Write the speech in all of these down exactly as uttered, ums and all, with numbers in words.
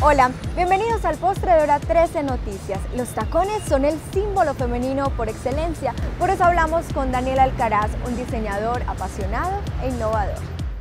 Hola, bienvenidos al postre de hora trece Noticias. Los tacones son el símbolo femenino por excelencia, por eso hablamos con Daniel Alcaraz, un diseñador apasionado e innovador.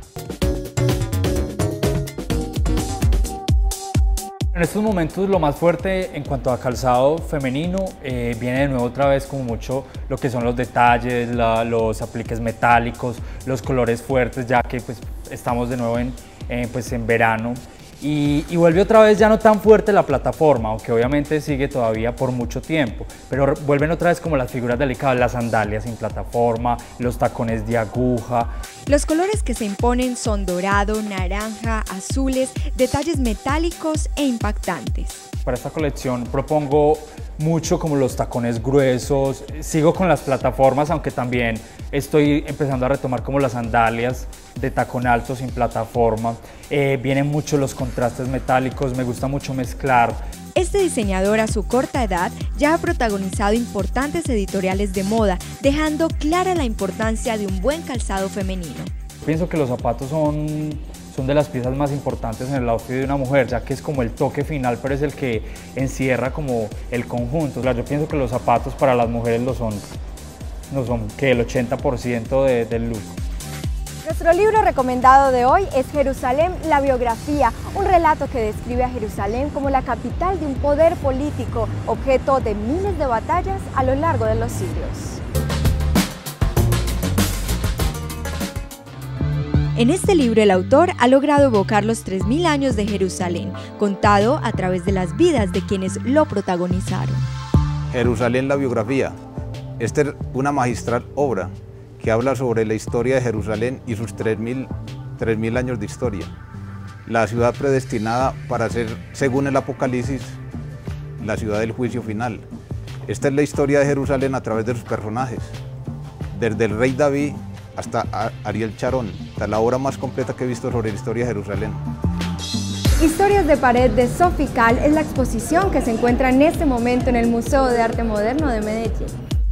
En estos momentos lo más fuerte en cuanto a calzado femenino eh, viene de nuevo otra vez como mucho lo que son los detalles, la, los apliques metálicos, los colores fuertes, ya que pues, estamos de nuevo en, eh, pues, en verano. Y, y vuelve otra vez ya no tan fuerte la plataforma, aunque obviamente sigue todavía por mucho tiempo, pero vuelven otra vez como las figuras delicadas, las sandalias sin plataforma, los tacones de aguja. Los colores que se imponen son dorado, naranja, azules, detalles metálicos e impactantes. Para esta colección propongo mucho como los tacones gruesos, sigo con las plataformas, aunque también estoy empezando a retomar como las sandalias de tacón alto sin plataforma. Eh, vienen mucho los contrastes metálicos, me gusta mucho mezclar. Este diseñador a su corta edad ya ha protagonizado importantes editoriales de moda, dejando clara la importancia de un buen calzado femenino. Pienso que los zapatos son, son de las piezas más importantes en el outfit de una mujer, ya que es como el toque final, pero es el que encierra como el conjunto. Yo pienso que los zapatos para las mujeres lo son, no son que el ochenta por ciento de, del look. Nuestro libro recomendado de hoy es Jerusalén, la biografía, un relato que describe a Jerusalén como la capital de un poder político, objeto de miles de batallas a lo largo de los siglos. En este libro el autor ha logrado evocar los tres mil años de Jerusalén, contado a través de las vidas de quienes lo protagonizaron. Jerusalén, la biografía. Esta es una magistral obra que habla sobre la historia de Jerusalén y sus tres mil años de historia. La ciudad predestinada para ser, según el Apocalipsis, la ciudad del juicio final. Esta es la historia de Jerusalén a través de sus personajes, desde el rey David hasta Ariel Sharon. Esta es la obra más completa que he visto sobre la historia de Jerusalén. Historias de pared de Sofical es la exposición que se encuentra en este momento en el Museo de Arte Moderno de Medellín.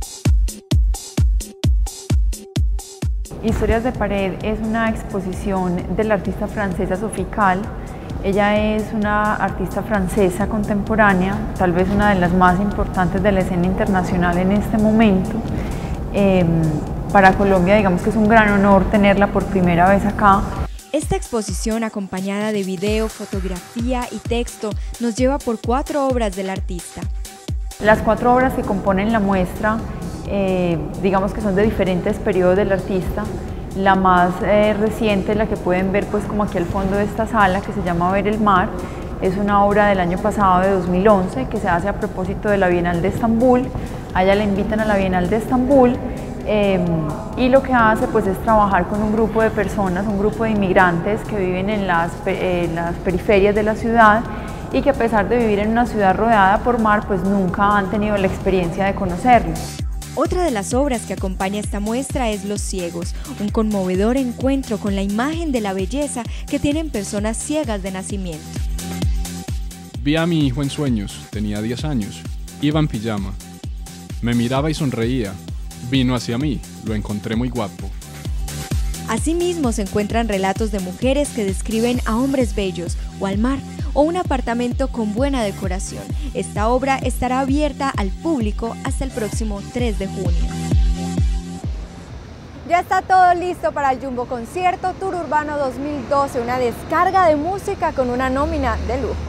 Historias de pared es una exposición de la artista francesa Sofical. Ella es una artista francesa contemporánea, tal vez una de las más importantes de la escena internacional en este momento. Eh, para Colombia, digamos que es un gran honor tenerla por primera vez acá. Esta exposición, acompañada de video, fotografía y texto, nos lleva por cuatro obras del artista. Las cuatro obras que componen la muestra Eh, digamos que son de diferentes periodos del artista. La más eh, reciente, la que pueden ver pues como aquí al fondo de esta sala, que se llama Ver el mar, es una obra del año pasado, de dos mil once, que se hace a propósito de la Bienal de Estambul. A ella la invitan a la Bienal de Estambul eh, y lo que hace pues es trabajar con un grupo de personas, un grupo de inmigrantes que viven en las, eh, las periferias de la ciudad y que a pesar de vivir en una ciudad rodeada por mar, pues nunca han tenido la experiencia de conocerlo. Otra de las obras que acompaña esta muestra es Los ciegos, un conmovedor encuentro con la imagen de la belleza que tienen personas ciegas de nacimiento. Vi a mi hijo en sueños, tenía diez años, iba en pijama. Me miraba y sonreía, vino hacia mí, lo encontré muy guapo. Asimismo se encuentran relatos de mujeres que describen a hombres bellos o al mar, o un apartamento con buena decoración. Esta obra estará abierta al público hasta el próximo tres de junio. Ya está todo listo para el Jumbo Concierto Tour Urbano dos mil doce, una descarga de música con una nómina de lujo.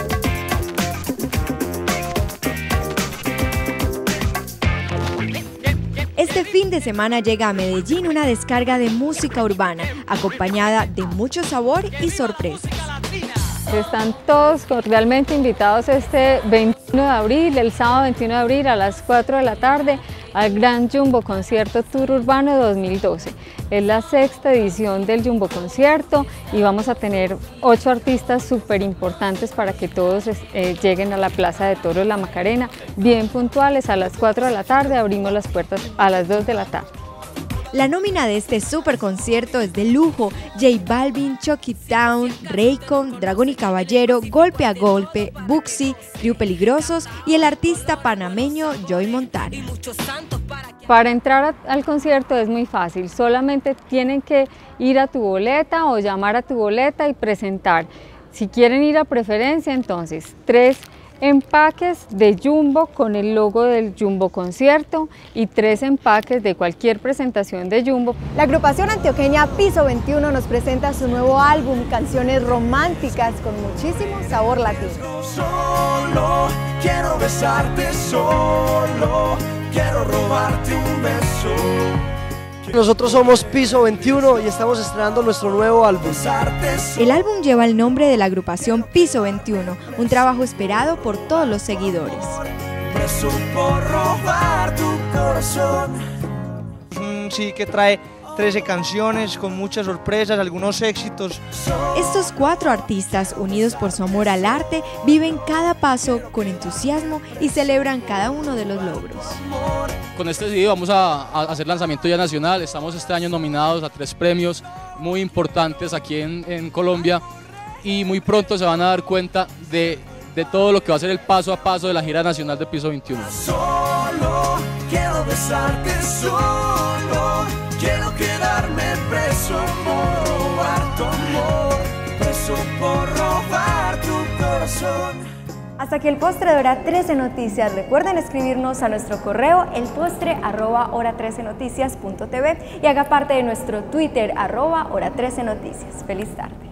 Este fin de semana llega a Medellín una descarga de música urbana, acompañada de mucho sabor y sorpresas. Están todos cordialmente invitados este veintiuno de abril, el sábado veintiuno de abril a las cuatro de la tarde, al Gran Jumbo Concierto Tour Urbano dos mil doce. Es la sexta edición del Jumbo Concierto y vamos a tener ocho artistas súper importantes para que todos eh, lleguen a la Plaza de Toros La Macarena, bien puntuales. A las cuatro de la tarde abrimos las puertas a las dos de la tarde. La nómina de este super concierto es de lujo: J Balvin, Chucky Town, Raycon, Dragón y Caballero, Golpe a Golpe, Buxi, Río Peligrosos y el artista panameño Joy Montana. Para entrar a, al concierto es muy fácil, solamente tienen que ir a tu boleta o llamar a tu boleta y presentar Si quieren ir a preferencia, entonces tres empaques de Jumbo con el logo del Jumbo Concierto y tres empaques de cualquier presentación de Jumbo. La agrupación antioqueña Piso veintiuno nos presenta su nuevo álbum, canciones románticas con muchísimo sabor latino. Solo quiero besarte, solo quiero robarte un beso. Nosotros somos Piso veintiuno y estamos estrenando nuestro nuevo álbum. El álbum lleva el nombre de la agrupación Piso veintiuno, un trabajo esperado por todos los seguidores. Preso por robar tu corazón. Sí, que trae trece canciones con muchas sorpresas, algunos éxitos. Estos cuatro artistas, unidos por su amor al arte, viven cada paso con entusiasmo y celebran cada uno de los logros. Con este C D vamos a, a hacer lanzamiento ya nacional. Estamos este año nominados a tres premios muy importantes aquí en, en Colombia y muy pronto se van a dar cuenta de, de todo lo que va a ser el paso a paso de la gira nacional de Piso veintiuno. Solo quiero besarte, solo quiero quedarme preso por robar tu amor, preso por robar tu corazón. Hasta aquí el postre de Hora trece Noticias. Recuerden escribirnos a nuestro correo elpostre arroba hora trece noticias punto tv y haga parte de nuestro Twitter arroba hora trece noticias. Feliz tarde.